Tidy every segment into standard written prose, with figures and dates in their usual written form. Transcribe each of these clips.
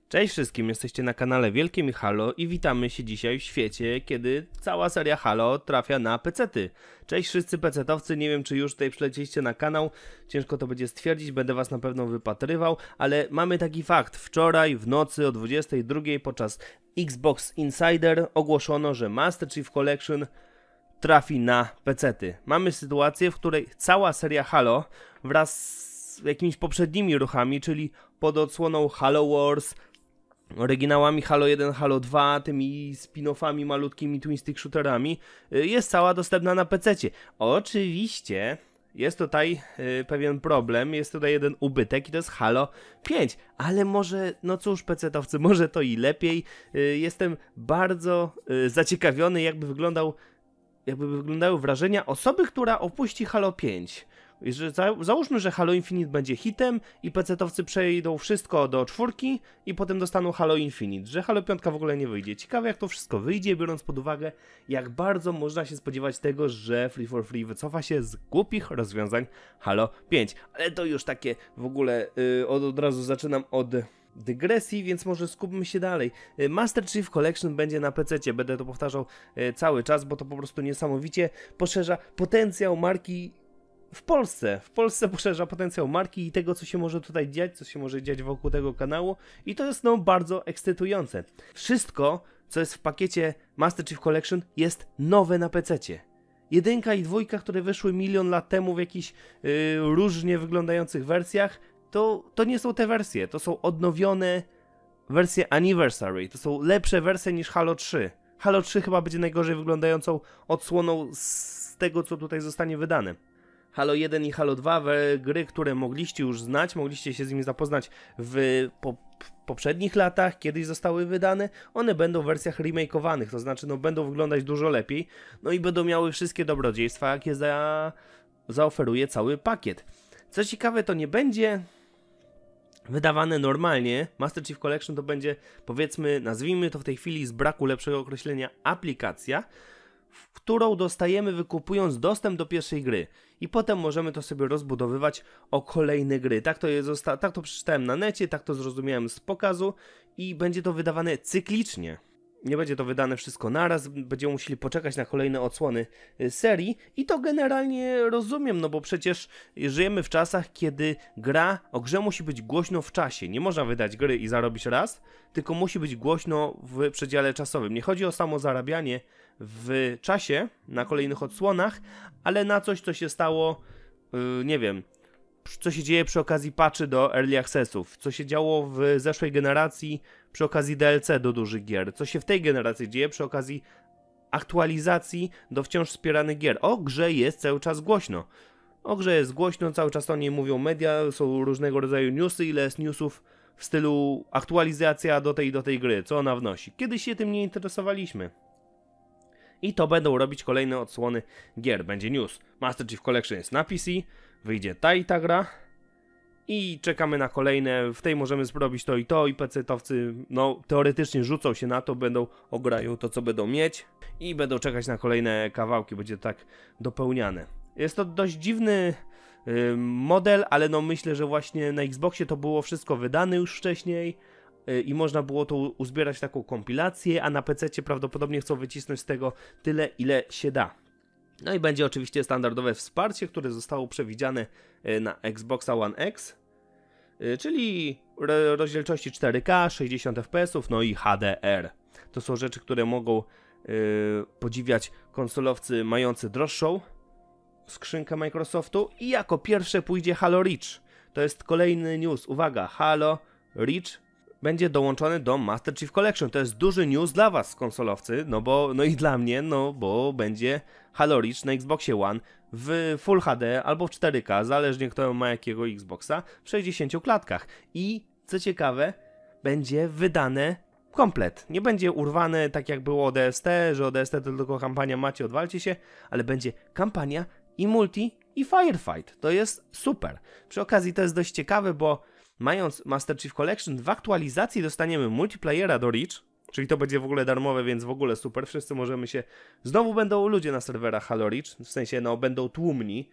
Cześć wszystkim, jesteście na kanale Wielkie Halo i witamy się dzisiaj w świecie, kiedy cała seria Halo trafia na pecety. Cześć wszyscy pecetowcy, nie wiem czy już tutaj przylecieliście na kanał, ciężko to będzie stwierdzić, będę was na pewno wypatrywał, ale mamy taki fakt, wczoraj w nocy o 22 podczas Xbox Insider ogłoszono, że Master Chief Collection trafi na pecety. Mamy sytuację, w której cała seria Halo wraz z jakimiś poprzednimi ruchami, czyli pod odsłoną Halo Wars, oryginałami Halo 1, Halo 2, tymi spin-offami malutkimi twin stick shooterami, jest cała dostępna na PC-cie. Oczywiście jest tutaj pewien problem, jest tutaj jeden ubytek i to jest Halo 5, ale może, no cóż PC-towcy, może to i lepiej. Jestem bardzo zaciekawiony jakby wyglądały wrażenia osoby, która opuści Halo 5. Załóżmy, że Halo Infinite będzie hitem i PC-towcy przejdą wszystko do 4 i potem dostaną Halo Infinite, że Halo 5 w ogóle nie wyjdzie. Ciekawe jak to wszystko wyjdzie, biorąc pod uwagę jak bardzo można się spodziewać tego, że Free for Free wycofa się z głupich rozwiązań Halo 5. Ale to już takie w ogóle od razu zaczynam od dygresji, więc może skupmy się dalej. Master Chief Collection będzie na PC-cie, będę to powtarzał cały czas, bo to po prostu niesamowicie poszerza potencjał marki w Polsce. W Polsce poszerza potencjał marki i tego, co się może tutaj dziać, co się może dziać wokół tego kanału i to jest no bardzo ekscytujące. Wszystko, co jest w pakiecie Master Chief Collection jest nowe na PC-cie. Jedynka i dwójka, które wyszły milion lat temu w jakichś różnie wyglądających wersjach, to nie są te wersje, to są odnowione wersje Anniversary, to są lepsze wersje niż Halo 3. Halo 3 chyba będzie najgorzej wyglądającą odsłoną z tego, co tutaj zostanie wydane. Halo 1 i Halo 2, gry, które mogliście już znać, mogliście się z nimi zapoznać w poprzednich latach, kiedyś zostały wydane, one będą w wersjach remakeowanych, to znaczy no będą wyglądać dużo lepiej, no i będą miały wszystkie dobrodziejstwa, jakie zaoferuje cały pakiet. Co ciekawe, to nie będzie wydawane normalnie, Master Chief Collection to będzie, powiedzmy, nazwijmy to w tej chwili z braku lepszego określenia, aplikacja, w którą dostajemy wykupując dostęp do pierwszej gry i potem możemy to sobie rozbudowywać o kolejne gry. Tak to przeczytałem na necie, tak to zrozumiałem z pokazu i będzie to wydawane cyklicznie. Nie będzie to wydane wszystko naraz, będziemy musieli poczekać na kolejne odsłony serii i to generalnie rozumiem, no bo przecież żyjemy w czasach, kiedy o grze musi być głośno w czasie. Nie można wydać gry i zarobić raz, tylko musi być głośno w przedziale czasowym. Nie chodzi o samo zarabianie w czasie, na kolejnych odsłonach, ale na coś, co się stało, nie wiem, co się dzieje przy okazji patchy do Early Accessów, co się działo w zeszłej generacji przy okazji DLC do dużych gier, co się w tej generacji dzieje przy okazji aktualizacji do wciąż wspieranych gier. O grze jest cały czas głośno. O grze jest głośno, cały czas o niej mówią media, są różnego rodzaju newsy, ile jest newsów w stylu aktualizacja do tej gry, co ona wnosi. Kiedyś się tym nie interesowaliśmy. I to będą robić kolejne odsłony gier. Będzie news. Master Chief Collection jest na PC, wyjdzie ta i ta gra i czekamy na kolejne. W tej możemy zrobić to i PC-towcy no teoretycznie rzucą się na to, ograją to co będą mieć i będą czekać na kolejne kawałki. Będzie tak dopełniane. Jest to dość dziwny model, ale no myślę, że właśnie na Xboxie to było wszystko wydane już wcześniej i można było to uzbierać w taką kompilację, a na PC-cie prawdopodobnie chcą wycisnąć z tego tyle, ile się da. No i będzie oczywiście standardowe wsparcie, które zostało przewidziane na Xboxa One X, czyli rozdzielczości 4K, 60 fps, no i HDR. To są rzeczy, które mogą podziwiać konsolowcy mający droższą skrzynkę Microsoftu i jako pierwsze pójdzie Halo Reach. To jest kolejny news. Uwaga, Halo Reach będzie dołączony do Master Chief Collection. To jest duży news dla was, konsolowcy, no i dla mnie, no bo będzie Halo Reach na Xboxie One w Full HD albo w 4K, zależnie kto ma jakiego Xboxa, w 60 klatkach. I co ciekawe, będzie wydane komplet. Nie będzie urwane tak jak było ODST, że ODST to tylko kampania macie, odwalcie się, ale będzie kampania i multi i firefight. To jest super. Przy okazji to jest dość ciekawe, bo mając Master Chief Collection w aktualizacji dostaniemy multiplayera do Reach, czyli to będzie w ogóle darmowe, więc w ogóle super, wszyscy możemy się... Znowu będą ludzie na serwerach Halo Reach, w sensie no będą tłumni,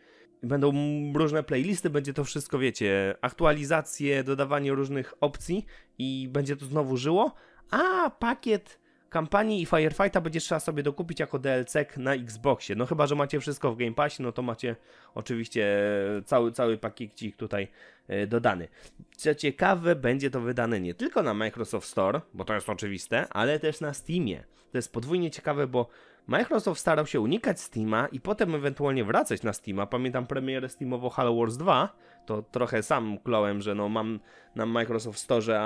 będą różne playlisty, będzie to wszystko, wiecie, aktualizacje, dodawanie różnych opcji i będzie to znowu żyło, a pakiet kampanii i Firefighta będzie trzeba sobie dokupić jako DLC na Xboxie. No chyba, że macie wszystko w Game Passie, no to macie oczywiście cały pakiecik tutaj dodany. Co ciekawe, będzie to wydane nie tylko na Microsoft Store, bo to jest oczywiste, ale też na Steamie. To jest podwójnie ciekawe, bo Microsoft starał się unikać Steama i potem ewentualnie wracać na Steama. Pamiętam premierę Steamową Halo Wars 2, to trochę sam kląłem, że no mam na Microsoft Store,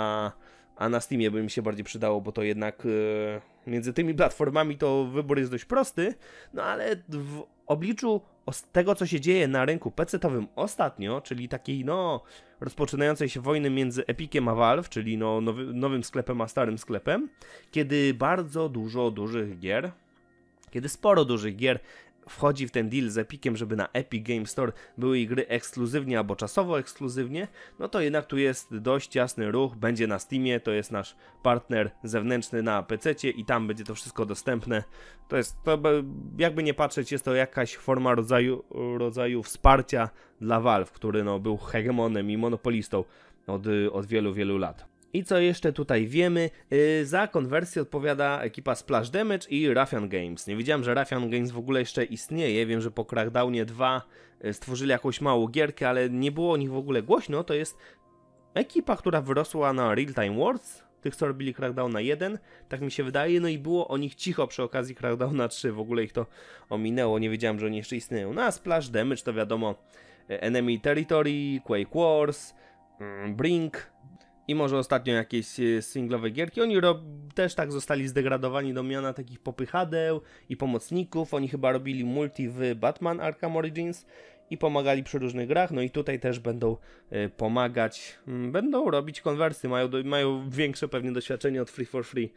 a na Steamie by mi się bardziej przydało, bo to jednak między tymi platformami to wybór jest dość prosty, no ale w obliczu tego, co się dzieje na rynku PC-towym ostatnio, czyli takiej no rozpoczynającej się wojny między Epiciem a Valve, czyli no nowym sklepem a starym sklepem, kiedy bardzo dużo dużych gier, kiedy sporo dużych gier wchodzi w ten deal z Epiciem, żeby na Epic Game Store były gry ekskluzywnie albo czasowo ekskluzywnie, no to jednak tu jest dość jasny ruch, będzie na Steamie, to jest nasz partner zewnętrzny na PC-cie i tam będzie to wszystko dostępne. To jakby nie patrzeć, jest to jakaś forma rodzaju wsparcia dla Valve, który no był hegemonem i monopolistą od wielu, wielu lat. I co jeszcze tutaj wiemy? Za konwersję odpowiada ekipa Splash Damage i Ruffian Games. Nie wiedziałem, że Ruffian Games w ogóle jeszcze istnieje. Wiem, że po Crackdownie 2 stworzyli jakąś małą gierkę, ale nie było o nich w ogóle głośno. To jest ekipa, która wyrosła na Real Time Wars, tych co robili Crackdowna 1, tak mi się wydaje, no i było o nich cicho przy okazji Crackdowna 3, w ogóle ich to ominęło, nie wiedziałem, że oni jeszcze istnieją. No a Splash Damage to wiadomo Enemy Territory, Quake Wars, Brink, i może ostatnio jakieś singlowe gierki. Oni też tak zostali zdegradowani do miana takich popychadeł i pomocników. Oni chyba robili multi w Batman Arkham Origins i pomagali przy różnych grach. No i tutaj też będą pomagać, będą robić konwersy. Mają większe pewnie doświadczenie od Free for Free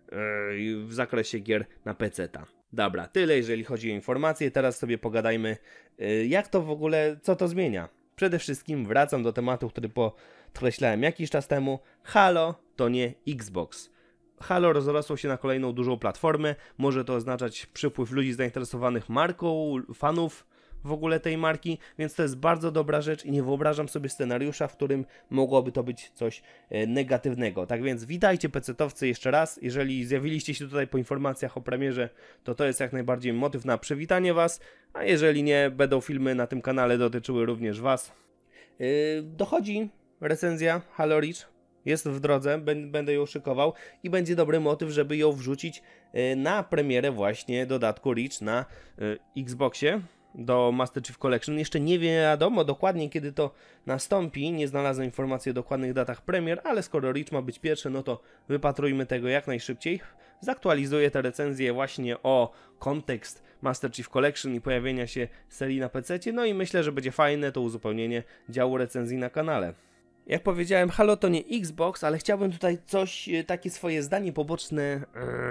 w zakresie gier na PC-ta. Dobra, tyle jeżeli chodzi o informacje. Teraz sobie pogadajmy, jak to w ogóle, co to zmienia. Przede wszystkim wracam do tematu, który podkreślałem jakiś czas temu. Halo to nie Xbox. Halo rozrosło się na kolejną dużą platformę. Może to oznaczać przypływ ludzi zainteresowanych marką, fanów w ogóle tej marki, więc to jest bardzo dobra rzecz i nie wyobrażam sobie scenariusza, w którym mogłoby to być coś negatywnego. Tak więc witajcie PC-towcy jeszcze raz. Jeżeli zjawiliście się tutaj po informacjach o premierze, to jest jak najbardziej motyw na przywitanie was, a jeżeli nie, będą filmy na tym kanale dotyczyły również was. Dochodzi recenzja Halo Reach. Jest w drodze, będę ją szykował i będzie dobry motyw, żeby ją wrzucić na premierę właśnie dodatku Reach na Xboxie do Master Chief Collection. Jeszcze nie wiadomo dokładnie, kiedy to nastąpi, nie znalazłem informacji o dokładnych datach premier, ale skoro Reach ma być pierwszy, no to wypatrujmy tego jak najszybciej. Zaktualizuję te recenzje właśnie o kontekst Master Chief Collection i pojawienia się serii na PC-cie, no i myślę, że będzie fajne to uzupełnienie działu recenzji na kanale. Jak powiedziałem, Halo to nie Xbox, ale chciałbym tutaj takie swoje zdanie poboczne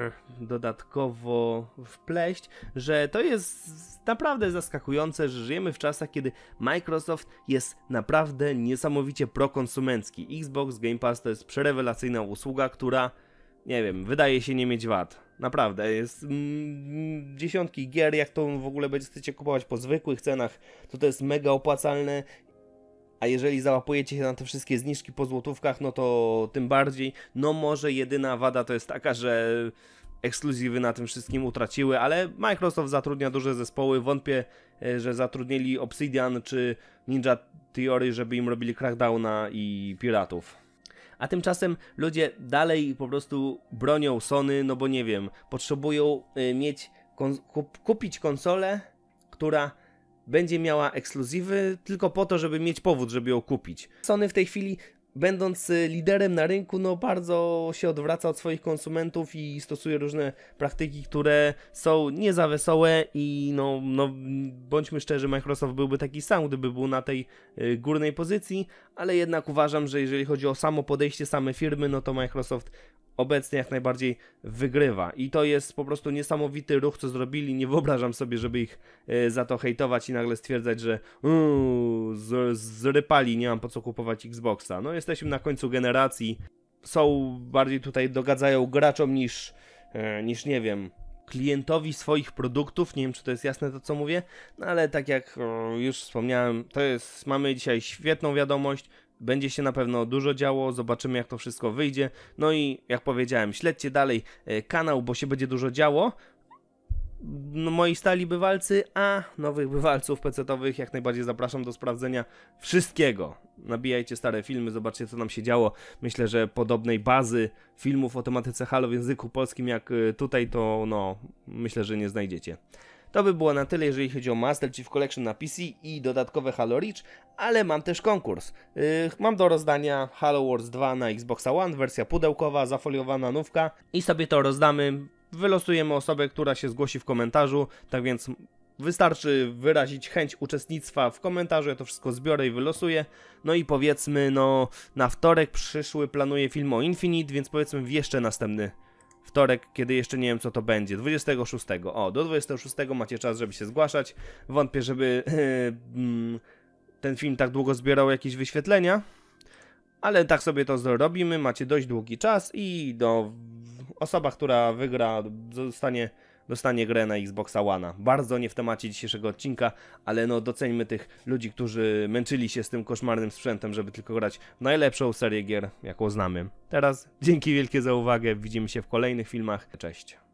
dodatkowo wpleść, że to jest naprawdę zaskakujące, że żyjemy w czasach, kiedy Microsoft jest naprawdę niesamowicie prokonsumencki. Xbox Game Pass to jest przerewelacyjna usługa, która, nie wiem, wydaje się nie mieć wad. Naprawdę, jest dziesiątki gier, jak to w ogóle będziecie kupować po zwykłych cenach, to jest mega opłacalne. A jeżeli załapujecie się na te wszystkie zniżki po złotówkach, no to tym bardziej. No może jedyna wada to jest taka, że ekskluzywy na tym wszystkim utraciły, ale Microsoft zatrudnia duże zespoły. Wątpię, że zatrudnili Obsidian czy Ninja Theory, żeby im robili Crackdowna i Piratów. A tymczasem ludzie dalej po prostu bronią Sony, no bo nie wiem, potrzebują kupić konsolę, która będzie miała ekskluzywy tylko po to, żeby mieć powód, żeby ją kupić. Sony w tej chwili, będąc liderem na rynku, no bardzo się odwraca od swoich konsumentów i stosuje różne praktyki, które są nie za wesołe i no bądźmy szczerzy, Microsoft byłby taki sam, gdyby był na tej górnej pozycji, ale jednak uważam, że jeżeli chodzi o samo podejście, same firmy, no to Microsoft obecnie jak najbardziej wygrywa i to jest po prostu niesamowity ruch, co zrobili. Nie wyobrażam sobie, żeby ich za to hejtować i nagle stwierdzać, że zrypali, nie mam po co kupować Xboxa. No jesteśmy na końcu generacji, są bardziej tutaj dogadzają graczom niż nie wiem, klientowi swoich produktów. Nie wiem, czy to jest jasne to, co mówię, no ale tak jak już wspomniałem, mamy dzisiaj świetną wiadomość. Będzie się na pewno dużo działo, zobaczymy jak to wszystko wyjdzie. No i jak powiedziałem, śledźcie dalej kanał, bo się będzie dużo działo. No, moi stali bywalcy, a nowych bywalców pecetowych jak najbardziej zapraszam do sprawdzenia wszystkiego. Nabijajcie stare filmy, zobaczcie co nam się działo. Myślę, że podobnej bazy filmów o tematyce Halo w języku polskim jak tutaj, to no, myślę, że nie znajdziecie. To by było na tyle, jeżeli chodzi o Master Chief Collection na PC i dodatkowe Halo Reach, ale mam też konkurs. Mam do rozdania Halo Wars 2 na Xboxa One, wersja pudełkowa, zafoliowana nówka i sobie to rozdamy. Wylosujemy osobę, która się zgłosi w komentarzu, tak więc wystarczy wyrazić chęć uczestnictwa w komentarzu, ja to wszystko zbiorę i wylosuję. No i powiedzmy, no na wtorek przyszły planuję film o Infinite, więc powiedzmy w jeszcze następny wtorek, kiedy jeszcze nie wiem co to będzie, 26. O, do 26 macie czas, żeby się zgłaszać. Wątpię, żeby ten film tak długo zbierał jakieś wyświetlenia, ale tak sobie to zrobimy, macie dość długi czas i osoba, która wygra, dostanie grę na Xboxa One'a. Bardzo nie w temacie dzisiejszego odcinka, ale no doceńmy tych ludzi, którzy męczyli się z tym koszmarnym sprzętem, żeby tylko grać w najlepszą serię gier, jaką znamy. Teraz dzięki wielkie za uwagę, widzimy się w kolejnych filmach. Cześć.